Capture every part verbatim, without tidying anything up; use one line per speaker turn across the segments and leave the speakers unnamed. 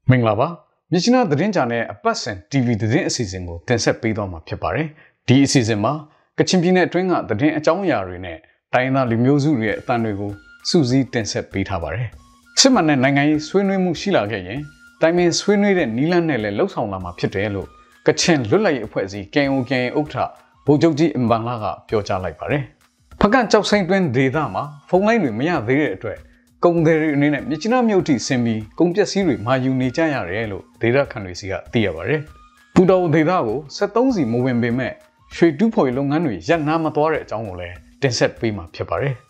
မင်္ဂလာပါမြစ်ချနာသတင်းကြနဲ့အပတ်စဉ် တီ ဗီ သတင်းအစီအစဉ်ကိုတင်ဆက်ပေးသွားမှာဖြစ်ပါတယ်ဒီအစီအစဉ်မှာကချင်ပြည်နယ်အတွင်းကသတင်းအကြောင်းအရာတွေနဲ့တိုင်းသားလူမျိုးစုတွေရဲ့အသံတွေကိုစုစည်းတင်ဆက်ပေးထားပါတယ်စစ်မှန်တဲ့နိုင်ငံရေးဆွေးနွေးမှုရှိလာခဲ့ရင်တိုင်းပင်ဆွေးနွေးတဲ့နီးလန်းနဲ့လည်းလှုပ်ဆောင်လာမှာဖြစ်တယ်လို့ကချင်လွတ်လပ်ရေးအဖွဲ့အစည်း ကေ အို ကေ ဥက္ကဋ္ဌဗိုလ်ချုပ်ကြီးအင်ဘန်လာကပြောကြားလိုက်ပါတယ်ဖကန့်ကြောက်စိမ့်တွင်ဒေသမှာဖုန်းလိုင်းတွေမရသေးတဲ့အတွက်ကုန်သည်တွေအနေနဲ့မြစ်ချနာမြို့ထိဆင်းပြီးကုန်ပစ္စည်းတွေမှာယူနေကြရတယ်လို့ဒေသခံတွေစီကသိရပါတယ်။ပူတော်ဒေသကိုစက်သုံးစီမဝင်ပေမဲ့ရွှေတူးဖော်လုပ်ငန်းတွေရပ်နားမသွားတဲ့အကြောင်းကိုလည်းတင်ဆက်ပေးမှာဖြစ်ပါတယ်။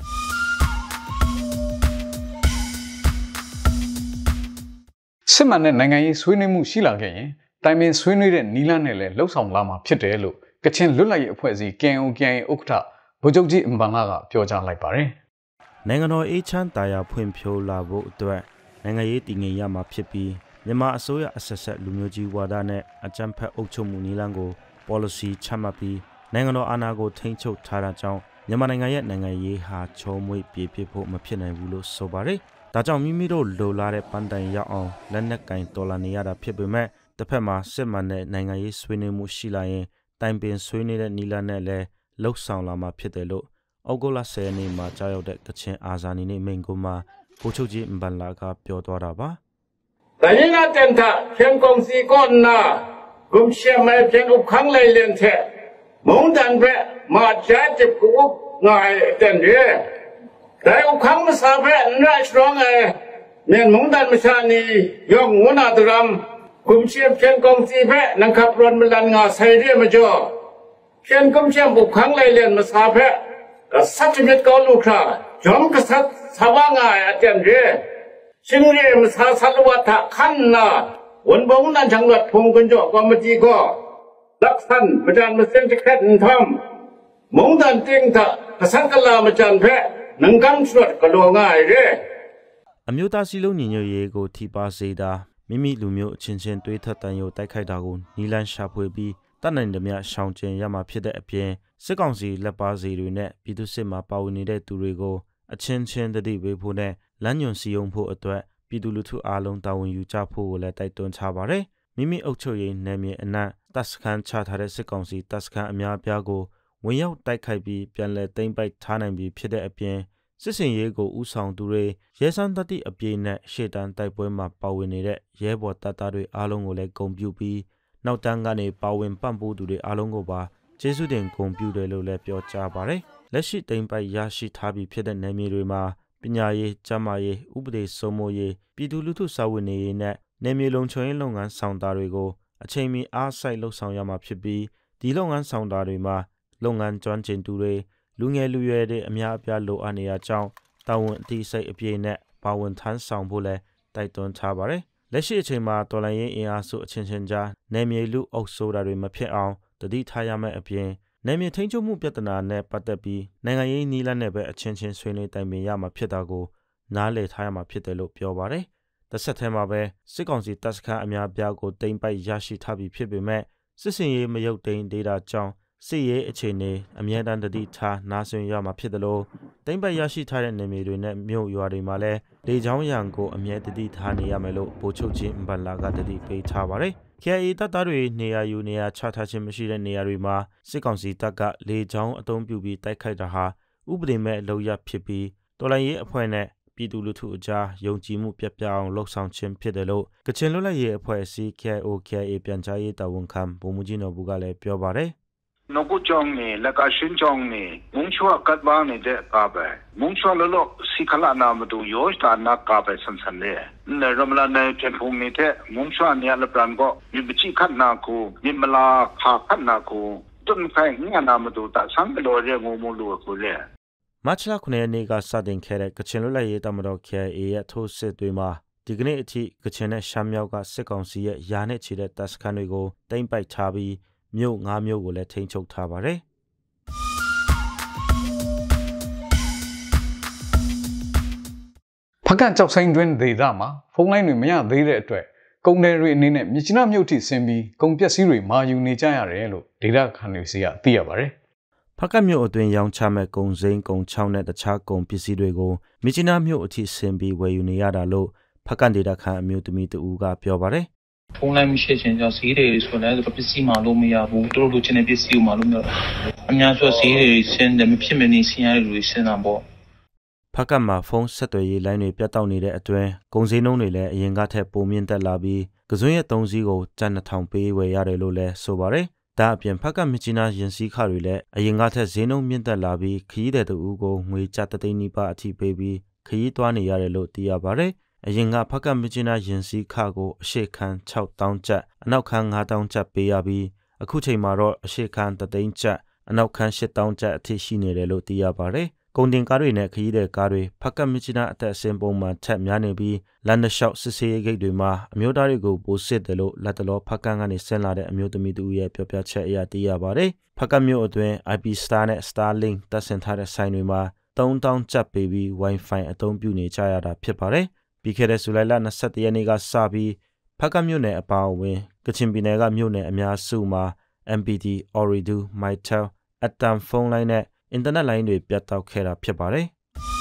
စစ်မှန်တဲ့နိုင်ငံရေးဆွေးနွေးမှုရှိလာခဲ့ရင်တိုင်းပင်ဆွေးနွေးတဲ့နီးလန်းနဲ့လည်းလှုပ်ဆောင်လာမှာဖြစ်တယ်လို့ကချင်လွတ်လပ်ရေးအဖွဲ့အစည်း ကေ အို ကေ ဥက္ကဋ္ဌဗိုလ်ချုပ်ကြီးအင်ဘန်လာကပြောကြားလိုက်ပါတယ်။
နိုင်ငံတော်အေးချမ်းတာယာဖွံ့ဖြိုးလာဖို့အတွက်နိုင်ငံရေးတည်ငြိမ်ရမှာဖြစ်ပြီးမြန်မာအစိုးရအဆက်ဆက်လူမျိုးကြီးဝါဒနဲ့အကြမ်းဖက်အုပ်ချုပ်မှုနည်းလမ်းကို policy ချမှတ်ပြီးနိုင်ငံတော်အာဏာကိုထိန်းချုပ်ထားတာကြောင့်မြန်မာနိုင်ငံရဲ့နိုင်ငံရေးဟာချောမွေ့ပြေပြစ်ဖို့မဖြစ်နိုင်ဘူးလို့ဆိုပါတယ်။ဒါကြောင့်မိမိတို့လိုလားတဲ့ပန်းတိုင်ရောက်အောင်လက်နက်ကင်တော်လာနေရတာဖြစ်ပေမဲ့တစ်ဖက်မှာစစ်မှန်တဲ့နိုင်ငံရေးဆွေးနွေးမှုရှိလာရင်တိုင်ပင်ဆွေးနွေးတဲ့နည်းလမ်းနဲ့လည်းလှုပ်ဆောင်လာမှာဖြစ်တယ်လို့ဩဂုတ်လဆယ်ရက်နေ့မှာကြားရောက်တဲ့ကချင်အာဇာနည်နေ့မိန့်ခွန်းမှာဗိုလ်ချုပ်ကြီးအင်ဘန်လာကပြောသွားတာပါ
။แต่ยังน่าเต็มท่าเพียงกองสีก้อนน่ะกุมเชื่อไม่เพียงอุบขังเลยเลียนแท้มองดันแพะมาแจ้จิบกุบง่ายเต็มเดียแต่อุบขังมาสาแพะน่าสร้างไงเมียนมองดันมาชานีย่องหัวหน้าตรำกุมเชื่อเพียงกองสีแพะนังขับรถมาลันงาใส่เรียมาจ่อเพียงกุมเชื่ออุบขังเลยเลียนมาสาแพะก็สัจมิตรก็ลูกค้าจอมกษัตริย์สว่างายอาจารย์เร่ชิงเรียมสาสารวัตรขันนาวันบงนั้นจังหวัดพงกันจ่อก็มาจีก็รักท่านมาจารย์มาเส้นจะแค่นทำมงดันเตียงทะกษัตริย์กลามาจารย์แพ้หนังกันสวดกลัวง่ายเร่
အမျိုးသားစီလုံးညီညွတ်ရေးကိုထိပါစေတာမိမိလူမျိုးအချင်းချင်းတွေးထက်တန်ရုံတိုက်ခိုက်တာကိုနီလန်းရှာဖွေပြီးတတ်နိုင်သမျှရှောင်ကျဉ်ရမှာဖြစ်တဲ့အပြင်စစ်ကောင်စီလက်ပါစီတွေနဲ့ပြည်သူစစ်မှပါဝင်နေတဲ့သူတွေကိုအချင်းချင်းတတိပေးဖို့နဲ့လမ်းညွန်စီယုံဖို့အတွက်ပြည်သူလူထုအားလုံးတာဝန်ယူကြဖို့ကိုလည်းတိုက်တွန်းထားပါတယ်။မိမိအုပ်ချုပ်ရေးနယ်မြေအနှံ့တပ်စခန်းချထားတဲ့စစ်ကောင်စီတပ်စခန်းအများအပြားကိုဝင်ရောက်တိုက်ခိုက်ပြီးပြန်လည်သိမ်းပိုက်ထားနိုင်ပြီးဖြစ်တဲ့အပြင်စစ်စင်ရေးကိုဥဆောင်သူတွေရဲစန်းတတိအပြည့်နဲ့ရှေ့တန်းတိုက်ပွဲမှာပါဝင်နေတဲ့ရဲဘော်တပ်သားတွေအားလုံးကိုလည်းဂုဏ်ပြုပြီးနောက်တန်းကနေပါဝင်ပံ့ပိုးသူတွေအားလုံးကိုပါကျေးဇူးတင်ဂုဏ်ပြုတယ်လို့လည်းပြောကြားပါတယ်။လက်ရှိသိမ်းပိုက်ရရှိထားပြီးဖြစ်တဲ့နယ်မြေတွေမှာပညာရေး၊ကျန်းမာရေး၊ဥပဒေစိုးမိုးရေးပြည်သူလူထုစာဝန်နေရေးနဲ့နယ်မြေလုံခြုံရေးလုပ်ငန်းဆောင်တာတွေကိုအချိန်မီအားစိုက်လှုပ်ဆောင်ရမှာဖြစ်ပြီးဒီလုပ်ငန်းဆောင်တာတွေမှာလုပ်ငန်းကျွမ်းကျင်သူတွေလူငယ်လူရွယ်တွေအများအပြားလိုအပ်နေရကြောင်းတာဝန်အသိစိတ်အပြည့်နဲ့ပါဝင်ထမ်းဆောင်ဖို့လည်းတိုက်တွန်းထားပါတယ်။လက်ရှိအချိန်မှာတော်လှန်ရေးအင်အားစုအချင်းချင်းကြားနယ်မြေလူအုပ်စိုးတာတွေမဖြစ်အောင်တတိထားရမယ့်အပြင်နယ်မြေထိန်းချုပ်မှုပြဿနာနဲ့ပတ်သက်ပြီးနိုင်ငံရေးနည်းလမ်းနဲ့ပဲအချင်းချင်းဆွေးနွေးတိုင်ပင်ရမှာဖြစ်တာကိုနားလည်ထားရမှာဖြစ်တယ်လို့ပြောပါတယ်။တစ်ဆက်တည်းမှာပဲစစ်ကောင်စီတပ်စခန်းအများပြားကိုတိမ့်ပိုက်ရရှိထားပြီးဖြစ်ပေမဲ့စစ်စင်ရေးမရုပ်သိမ်းဒေတာကြောင့်စစ်ရေးအခြေအနေအမြဲတမ်းတတိထားနားဆွေးရမှာဖြစ်တယ်လို့တိမ့်ပိုက်ရရှိထားတဲ့နယ်မြေတွေနဲ့မြို့ရွာတွေမှာလည်းလေကြောင်းရန်ကိုအမြဲတတိထားနေရမယ်လို့ဗိုလ်ချုပ်ကြီးအင်ဘန်လာကတတိပေးထားပါတယ်။ကေ အို အေ တပ်သားတွေနေရာယူနေရာချထားခြင်းမရှိတဲ့နေရာတွေမှာစစ်ကောင်စီတပ်ကလေကြောင်းအုံပြုပြီးတိုက်ခိုက်တာဟာဥပဒေမဲ့အလုပ်ရဖြစ်ပြီးတော်လှန်ရေးအဖွဲ့နဲ့ပြည်သူလူထုအကြားယုံကြည်မှုပြတ်ပြားအောင်လှုံ့ဆော်ခြင်းဖြစ်တယ်လို့ကချင်လွတ်လပ်ရေးအဖွဲ့အစည်း ကေ အို ကေ အေ ပြန်ကြားရေးတာဝန်ခံဗိုလ်မှူးကြီးနော်ဘူးကလည်းပြောပါတယ်
နုကုကြောင့်နေလကရှင်းကြောင့်နေမုံချွာကတ်ဘာနေတဲ့ကာပဲမုံချွာလလို့စီခလာနာမတူယောစတာနာကာပဲဆန်ဆန်လေနေရမလာနေချန်ဖုန်နေတဲ့မုံချွာနေလပရန်ကိုမြပချိခတ်နာကိုမြမလာခါခတ်နာကိုတွန်ခိုင်ငါနာမတူတာဆန်ကလောရဲငုံမလို့ကိုလေ
မတ်လခုနှစ်ရက်နေ့ကစတင်ခဲ့တဲ့ကချင်လွတ်လပ်ရေးတပ်မတော် ကေ အို အေ ရဲ့ထိုးစစ်တွေမှာဒီကနေ့အထိကချင်နဲ့ရှမ်းမြောက်ကစစ်ကောင်စီရဲ့ယာနဲ့ချီတဲ့တပ်စခန်းတွေကိုတိမ့်ပိုက်ထားပြီးမြို့ငါးမြို့ကိုလည်းထိန်းချုပ်ထားပါတယ်
ဖကန့်ကြောက်စိမ့်တွင်ဒေသမှာဖုန်းလိုင်းတွေမရသေးတဲ့အတွက်ကုန်သည်တွေအနေနဲ့မြစ်ချနာမြို့ထိဆင်းပြီးကုန်ပစ္စည်းတွေမာယူနေကြရတယ်လို့ဒေသခံတွေစီကသိရပါတယ်
ဖကတ်မြို့အတွင်းရောင်းချမဲ့ကုန်စိမ်းကုန်ချောင်းနဲ့တခြားကုန်ပစ္စည်းတွေကိုမြစ်ချနာမြို့အထိဆင်းပြီးဝယ်ယူနေရတာလို့ဖဖကန်ဒေတာခန်အမျိုးသမီးတူကပြောပါတယ်
ဖုန်းလိုက်မရှိချင်းကြောင့်ဈေးတွေဆိုလည်းပစ္စည်းမှလို့မရဘူးတို့လိုချင်တဲ့ပစ္စည်းကိုမှလို့မရအများဆိုဈေးတွေဆင်းတယ်မဖြစ်မနေဆင်းရတဲ့လူတွေဆင်းတာပေါ့
ဖကတ်မှာဖုန်းဆက်သွယ်ရေးလိုင်းတွေပြတ်တောက်နေတဲ့အတွင်းကုန်စည်နှုန်းတွေလည်းအရင်ကထက်ပိုမြင့်တက်လာပြီးကစွန်းရဲ့သုံးစီးကိုကျပ်နှစ်ထောင်ပေးဝယ်ရတယ်လို့လည်းဆိုပါတယ်။ဒါအပြင်ဖကတ်မြချီနာရင်စည်းခတွေလည်းအရင်ကထက်ဈေးနှုန်းမြင့်တက်လာပြီးခရီးသည်တို့ကိုငွေကျပ်တသိန်းနီးပါးအထိပေးပြီးခရီးသွားနေရတယ်လို့သိရပါတယ်။အရင်ကဖကတ်မြချီနာရင်စည်းခကိုအရှိခန်း၆သောင်းကျပ်အနောက်ခန်း၅သောင်းကျပ်ပေးရပြီးအခုချိန်မှာတော့အရှိခန်းတသိန်းကျပ်အနောက်ခန်း၈သောင်းကျပ်အထိရှိနေတယ်လို့သိရပါတယ်။ကုန်တင်ကားတွေနဲ့ခရီးသည်ကားတွေဖကတ်မြချီနာအသက်အဆင့်ပုံမှန်ထက်များနေပြီးလန်ဒရှော့စစ်ဆေးရေးဂိတ်တွေမှာအမျိုးသားတွေကိုပိုစစ်တယ်လို့လက်တလောဖကတ်ကနေဆင်းလာတဲ့အမျိုးသမီးတို့ရဲ့ပြောပြချက်အရသိရပါတယ်။ဖကတ်မြို့အတွင်း I P Star နဲ့ Starlink တပ်ဆင်ထားတဲ့ဆိုင်တွေမှာသုံးသောင်းကျပ်ပေးပြီး Wi-Fi အသုံးပြုနေကြရတာဖြစ်ပါတယ်။ပြီးခဲ့တဲ့ဇူလိုင်လ၂၁ရက်နေ့ကစပြီးဖကတ်မြို့နယ်အပါအဝင်ကချင်ပြည်နယ်ကမြို့နယ်အများစုမှာ M P T, Ooredoo, Mytel, Atam ဖုန်းလိုင်းနဲ့အင်တာနက်လိုင်းတွေပြတ်တောက်ခဲ့တာဖြစ်ပါတယ်။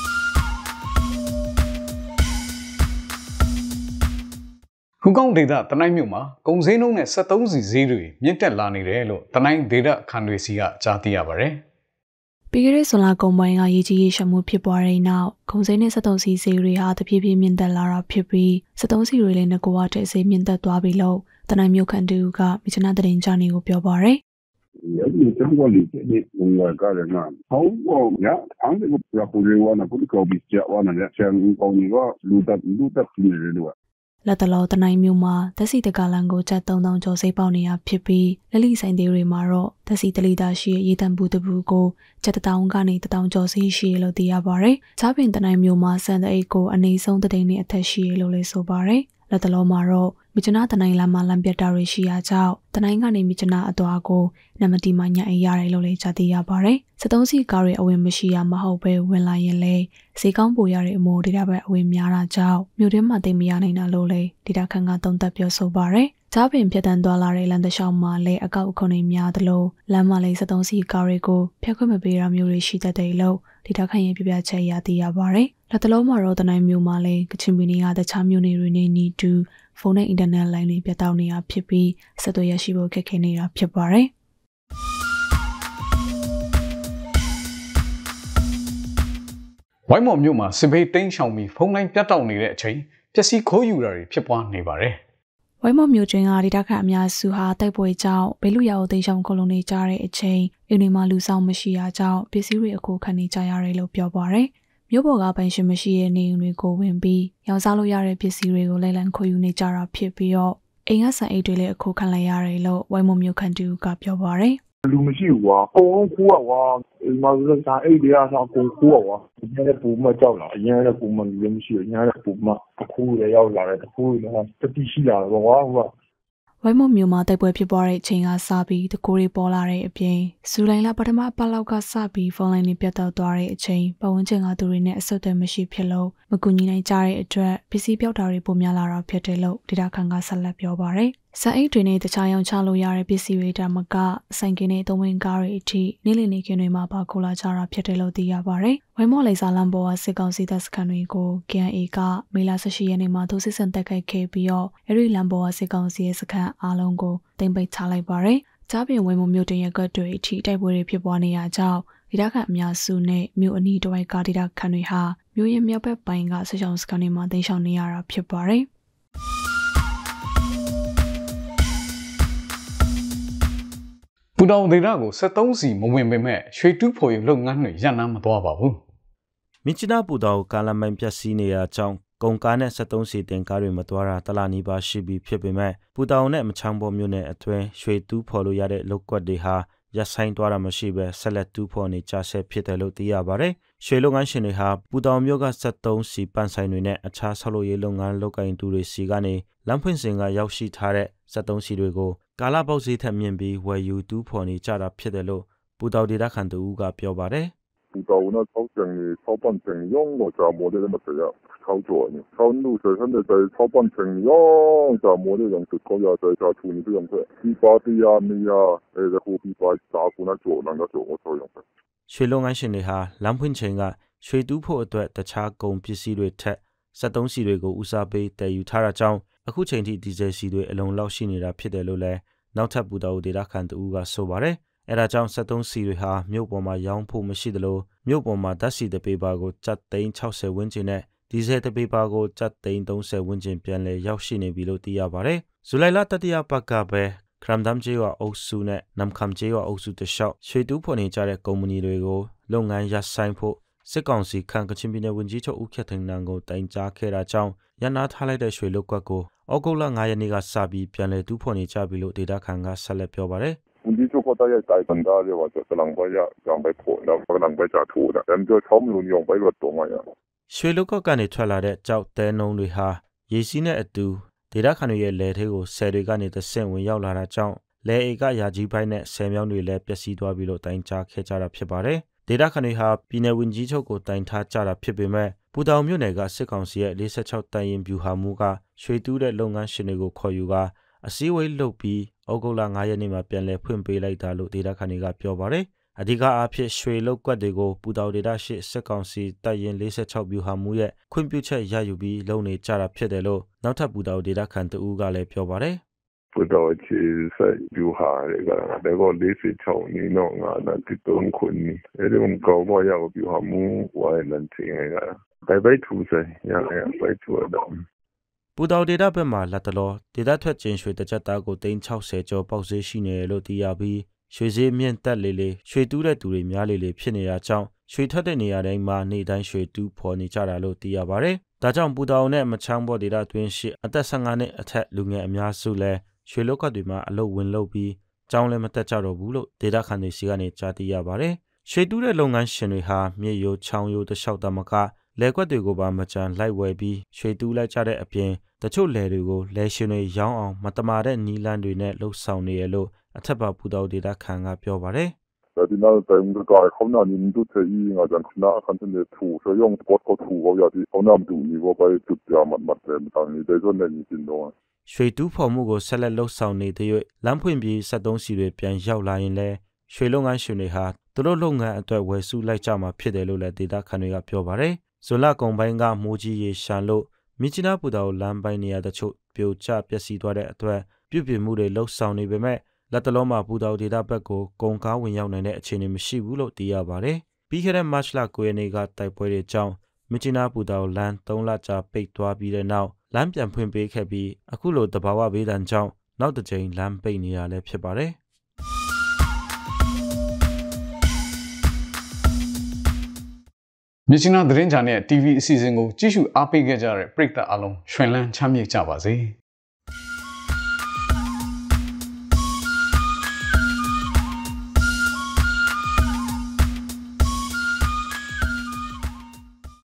ဟူကောင်ဒေတာတနိုင်းမြို့မှာကုန်စည်နှုန်းနဲ့စက်သုံးစီဈေးတွေမြင့်တက်လာနေတယ်လို့တနိုင်းဒေတာခန်တွေစီကကြားသိရပါတယ်
။ပြီးခဲ့တဲ့ဇွန်လကုန်ပိုင်းကရေကြီးရေရှမ်းမှုဖြစ်ပွားတဲ့နောက်ကုန်စည်နဲ့စက်သုံးစီဈေးတွေဟာတဖြည်းဖြည်းမြင့်တက်လာတာဖြစ်ပြီးစက်သုံးစီတွေလည်းငကွာတဲ့ဈေးမြင့်တက်သွားပြီလို့တနိုင်းမြို့ခန်တူကမြချနာတရင်ကြားနေကိုပြောပါရယ်
有点这个理解的，我个人啊，好我呀，俺这个要不然我那不是搞比较我那个像搞你个路得路得平的人了。
လက်တလောတနိုင်းမြို့မှာတက်စီတကလန်ကိုကျပ်သုံးသောင်းကျော်စိတ်ပေါက်နေရဖြစ်ပြီးလက်လီဆိုင်သေးတွေမှာတော့တက်စီတလီတာရှိရေတံဘူးတဘူးကိုကျပ်တစ်တောင်းကနေတစ်တောင်းကျော်စီရှိလို့သိရပါရယ်။ချားပင်တနိုင်းမြို့မှာစံတအိတ်ကိုအနေဆုံးတသိန်းနဲ့အထက်ရှိလို့လည်းဆိုပါရယ်။လက်တလောမှာတော့မြချနာတနိုင်းလမ်းမှာလမ်းပြတ်တာတွေရှိရာကြောင့်တနိုင်းကနေမြချနာအသွားကိုနမတီမှညအိရတယ်လို့လည်းကြားသိရပါရယ်။စက်သုံးစီကားတွေအဝင်မရှိရမဟုတ်ပဲဝင်လာရင်လည်းဈေးကောင်းပိုရတဲ့အမိုးဒေတာဘက်အဝင်များတာကြောင့်မြို့ထဲမှာသိမရနိုင်တာလို့လည်းဒေတာခန့်ကသုံးသပ်ပြောဆိုပါရယ်။ကြားပင်ဖြတ်တန်းသွားလာတဲ့လမ်းတစ်လျှောက်မှာလည်းအကောက်အခွန်တွေများသလိုလမ်းမှာလည်းစက်သုံးစီကားတွေကိုဖျက်ခွင့်မပေးတာမျိုးတွေရှိတတ်တယ်လို့ဒေတာခန့်ရဲ့ပြပြချက်ရသိရပါရယ်။လက်တလုံးမှာတော့တနိုင်းမြို့မှာလည်းကချင်ပြည်နယ်ကတခြားမြို့နယ်တွေနဲ့ညီတူဖုန်းနဲ့အင်တာနက်လိုင်းတွေပြတ်တောက်နေတာဖြစ်ပြီးဆက်သွယ်ရရှိဖို့ခက်ခဲနေတာဖြစ်ပါတယ်။
ဝိုင်းမော်မြို့မှာစစ်ဘေးတိမ်းရှောင်ပြီးဖုန်းလိုင်းပြတ်တောက်နေတဲ့အချိန်ပျက်စီးခိုးယူတာတွေဖြစ်ပွားနေပါတယ်
။ဝိုင်းမော်မြို့တွင်းကဒေတာခန့်အများစုဟာတိုက်ပွဲကြောင့်ဘေးလူရာကိုတိမ်းရှောင်ခုံလုံနေကြတဲ့အချိန်အင်းတွေမှာလူဆောင်မရှိတာကြောင့်ပစ္စည်းတွေအခုခံနေကြရတယ်လို့ပြောပါရယ်။မြို့ပေါ်ကပိုင်ရှင်မရှိတဲ့နေအိမ်တွေကိုဝင်ပြီးရောင်းစားလို့ရတဲ့ပစ္စည်းတွေကိုလိုက်လံခိုးယူနေကြတာဖြစ်ပြီးတော့အိမ်ကဆန်အိတ်တွေလည်းအခုခံလိုက်ရတယ်လို့ဝိုင်းမော်မြို့ခန့်တူကပြောပါရယ်
လူမရှိဘူးကွာအကုန်ခိုးอ่ะကွာဒီမှာလည်းဆန်အိတ်တွေကဆန်အကုန်ခိုးอ่ะကွာဒီနေ့လည်းပုံမကြောက်လာအရင်လည်းပုံမလူမရှိဘူးညာလည်းပုံမအခုလည်းရောက်လာတယ်အခုလည်းတတိရှိလာတော့ကွာဟိုက
ဝိုင်းမော်မြို့မှာတိုက်ပွဲဖြစ်ပွားတဲ့အချိန်ကစပြီးတကူတွေပေါ်လာတဲ့အပြင်ဇူလိုင်လပထမပတ်လောက်ကစပြီးဖုန်းလိုင်းတွေပြတ်တောက်သွားတဲ့အချိန်ပတ်ဝန်းကျင်ကသူတွေနဲ့အဆက်အသွယ်မရှိဖြစ်လို့မကူညီနိုင်ကြတဲ့အတွက်ပစ္စည်းပြောက်တာတွေပိုများလာတာဖြစ်တယ်လို့ဒေတာခန့်ကဆက်လက်ပြောပါရယ်။စာအိတ်တွေနဲ့တခြားရောင်းချလို့ရတဲ့ပစ္စည်းတွေဒါမှကဆိုင်ကင်းနဲ့သုံးဝင်ကားတွေအထိနေ့လည်နေခင်းတွေမှာပါခိုးလာကြတာဖြစ်တယ်လို့သိရပါရယ်။ဝိုင်းမော်လိပ်စာလမ်းပေါ်ကစစ်ကောင်စီတပ်စခန်းတွေကို K N A ကမေလ၁၈ရက်နေ့မှာထိုးစစ်ဆင်တိုက်ခိုက်ခဲ့ပြီးတော့အဲဒီလမ်းပေါ်ကစစ်ကောင်စီရဲ့စခန်းအားလုံးကိုတင်ပိတ်ချလိုက်ပါရယ်။ကြားပြင်ဝိုင်းမော်မြို့တင်ရက်ကွက်တွေအထိတိုက်ပွဲတွေဖြစ်ပွားနေရကြောင်းဒေတာခန့်အများစုနဲ့မြို့အနီးတစ်ဝိုက်ကဒေတာခန့်တွေဟာမြို့ရဲ့မြောက်ဘက်ပိုင်းကစစ်ဆောင်စခန်းတွေမှာတင်ရှောင်နေရတာဖြစ်ပါရယ်။
ပူတောင်ဒေတာကိုစက်သုံးစီမဝင်ပေမဲ့ရွှေတူးဖော်ရေးလုပ်ငန်းတွေရပ်နားမသွားပါဘူး
။မြစ်ချနာပူတောင်ကာလမိုင်ပြက်စီးနေတဲ့အကြောင်းကုန်ကားနဲ့စက်သုံးစီတင်ကားတွေမသွားတာတလနီးပါရှိပြီးဖြစ်ပေမဲ့ပူတောင်နဲ့မချောင်းပေါ်မြို့နယ်အတွင်းရွှေတူးဖော်လို့ရတဲ့လုပ်ကွက်တွေဟာရပ်ဆိုင်သွားတာမရှိပဲဆက်လက်တူးဖော်နေကြဆဲဖြစ်တယ်လို့သိရပါတယ်။ရွှေလုပ်ငန်းရှင်တွေဟာပူတောင်မြို့ကစက်သုံးစီပန့်ဆိုင်တွေနဲ့အခြားဆောက်လုပ်ရေးလုပ်ငန်းလုပ်ကိုင်သူတွေစီကနေလမ်းဖွင့်စဉ်ကရောက်ရှိထားတဲ့စက်သုံးစီတွေကိုကာလပေါက်ဈေးထက်မြင့်ပြီးဝယ်ယူတူးဖော်နေကြတာဖြစ်တယ်လို့ပူတောင်ဒေတာခန့်တူကပြောပါတယ်
ပူတောင်နဲ့超整理超半整用我家模的那么这样操作呢超路水现在在超半整用家模的样子高压在家处理这样子批发的呀你呀诶这货币发打过来做那个做我做样子
ရွှေလုပ်ငန်းရှင်တွေဟာလမ်းဖွင့်ချိန်ကရွှေတူးဖို့အတွက်တခြားကုန်ပစ္စည်းတွေထက်စက်သုံးစီတွေကိုဦးစားပေးတည်ယူထားတာကြောင့်အခုချိန်ထိဒီဇယ်စီတွေအလုံးလောက်ရှိနေတာဖြစ်တယ်လို့လည်းနောက်ထပ်ပူတာဒေတာခန်တူကဆိုပါတယ်။အဲဒါကြောင့်စက်သုံးစီတွေဟာမြို့ပေါ်မှာရောင်းဖို့မရှိသလိုမြို့ပေါ်မှာဓာတ်ဆီတပေပါကိုကျပ်သိန်း၆၀ဝန်းကျင်နဲ့ဒီဇယ်တပေပါကိုကျပ်သိန်း၃၀ဝန်းကျင်ပြန်လည်ရောက်ရှိနေပြီလို့သိရပါတယ်။ဇူလိုင်လတတိယပတ်ကပဲခရမ်ဒမ်ကျေးရွာအုပ်စုနဲ့နမ်ခမ်ကျေးရွာအုပ်စုတလျှောက်ရွှေတူးဖော်နေကြတဲ့ကုမ္ပဏီတွေကိုလုပ်ငန်းရပ်ဆိုင်းဖို့စစ်ကောင်စီခန့်ကချင်ပြည်နယ်ဝန်ကြီးချုပ်ဦးခေတ်ထင်နန်းကိုတိုင်ကြားခဲ့တာကြောင့်ရန်နာထားလိုက်တဲ့ရွှေလုတ်ကွက်ကိုဩဂုတ်လ၅ရက်နေ့ကစပြီးပြန်လည်တူးဖော်နေကြပြီလို့ဒေတာခန်ကဆက်လက်ပြောပါတယ်
ဝန်ကြီးချုပ်ကတည်းကတိုင်ပန်တာရောဆိုလန်ဘရရောင်းပဲဖို့တော့လန်ဘကြထူတာတမ်ကျော်ချုံလူညောင်းပဲလို့တော့မရ
ရွှေလုတ်ကွက်ကနေထွက်လာတဲ့ကြောက်တဲနှုံတွေဟာရေစီးနဲ့အတူဒေတာခန်ရဲ့လဲထဲကိုဆယ်တွေကနေတဆင့်ဝင်ရောက်လာတာကြောင့်လဲအေကရာကြီးပိုင်းနဲ့ဆယ်မြောင်းတွေလည်းပျက်စီးသွားပြီလို့တိုင်ကြားခဲ့ကြတာဖြစ်ပါတယ်ဒေတာခန်တွေဟာပြည်내ဝန်ကြီးချုပ်ကိုတိုင်ထားကြတာဖြစ်ပေမဲ့ပူတောင်မြို့နယ်ကစစ်ကောင်စီရဲ့၄၆တန်ရင်ဗျူဟာမှုကရွှေတူးတဲ့လုပ်ငန်းရှင်တွေကိုခေါ်ယူကအစည်းအဝေးလုပ်ပြီးဩဂုတ်လ၅ရက်နေ့မှာပြန်လည်ဖွင့်ပေးလိုက်တာလို့ဒေတာခန်တွေကပြောပါတယ်အဓိကအားဖြင့်ရွှေလုတ်ကွက်တွေကိုပူတောင်ဒေတာရှိစစ်ကောင်စီတပ်ရင်၄၆ဗျူဟာမှုရဲ့ခွင့်ပြုချက်ရယူပြီးလုပ်နေကြတာဖြစ်တယ်လို့နောက်ထပ်ပူတောင်ဒေတာခန်တူကလည်းပြောပါတယ်
ပူတောင်ချီဆိုင်ဗျူဟာတွေကလည်း၄၆နီနော်ငါနဲ့တုံးခွန်းအဲဒီမှာကောင်းမရဗျူဟာမှုဝိုင်းလန်တင်ရဘယ်ဘက်ထူဆိုင်ရရဘယ်ထူတော့
ပူတောင်ဒေတာဘက်မှာလက်တလောဒေတာထွက်ကျင်ရွှေတစ်ချက်သားကိုသိန်း၆၀ကျော်ပေါက်ဈေးရှိနေတယ်လို့သိရပြီးရွှေဈေးမြင့်တက်လေလေရွှေတူးတဲ့သူတွေများလေလေဖြစ်နေတာကြောင့်ရွှေထွက်တဲ့နေရာတိုင်းမှာနေတိုင်းရွှေတူးဖော်နေကြတာလို့သိရပါတယ်။ဒါကြောင့်ပူတောင်နဲ့မချောင်းဘော်ဒေတာတွင်းရှိအသက်၁၅နှစ်အထက်လူငယ်အများစုလည်းရွှေလုတ်ကတွေမှာအလုပ်ဝင်လုပ်ပြီးကျောင်းလည်းမတက်ကြတော့ဘူးလို့ဒေတာခန်တွေစီကနေကြားသိရပါတယ်။ရွှေတူးတဲ့လုပ်ငန်းရှင်တွေဟာမြေရိုးချောင်းရိုးတစ်လျှောက်တမကလဲကွက်တွေကိုပါမကြံလိုက်ဝယ်ပြီးရွှေတူးလိုက်ကြတဲ့အပြင်တချို့လယ်တွေကိုလဲရှင်တွေရောင်းအောင်မတမာတဲ့နီလန်းတွေနဲ့လှုပ်ဆောင်နေရလို့အထက်ပါပူတောင်ဒေတာခန်ကပြောပါတယ်
ဒီနောက်တိုင်းကခေါင်းနာနေတူချီငါကြန်နာခန်တဲ့ထူဆိုရုံပေါ်ကိုထူရောရဒီခေါင်းနာတူနီဘောပဲတူပြမတ်မတ်တယ်တန်နေတဲ့ဇွန်နေနေတော့
ရွှေတူးဖော်မှုကိုဆက်လက်လှုပ်ဆောင်နေတဲ့၍လမ်းဖွင့်ပြီးစက်သုံးစီတွေပြန်ရောက်လာရင်လည်းရွှေလုပ်ငန်းရှင်တွေဟာသူတို့လုပ်ငန်းအတွက်ဝယ်စုလိုက်ကြမှာဖြစ်တယ်လို့လည်းဒေတာခန်တွေကပြောပါတယ်ဇွန်လကုန်ပိုင်းကမိုးကြီးရေရှမ်းလို့မြချီနာပူတောင်လမ်းပိုင်းနေရာတချို့ပြိုကျပျက်စီးသွားတဲ့အတွက်ပြုပြင်မှုတွေလှုပ်ဆောင်နေပေမဲ့လက်တလုံးမှာပူတောင်ဒေတာဘက်ကိုကုန်ကားဝင်ရောက်နိုင်တဲ့အခြေအနေမရှိဘူးလို့သိရပါတယ်။ပြီးခဲ့တဲ့မတ်လ၉ရက်နေ့ကတိုက်ပွဲတွေကြောင့်မြချီနာပူတောင်လမ်း၃လကြာပိတ်သွားပြီးတဲ့နောက်လမ်းပြန်ဖွင့်ပေးခဲ့ပြီးအခုလိုတဘာဝဘေးဒဏ်ကြောင့်နောက်တစ်ကြိမ်လမ်းပိတ်နေရလည်းဖြစ်ပါတယ်။
မြစ်ချနာသတင်းချာနဲ့ တီဗီ အစီအစဉ်ကိုကြည့်ရှုအားပေးခဲ့ကြတဲ့ပရိသတ်အားလုံးရွှင်လန်းချမ်းမြေ့ကြပါစေ။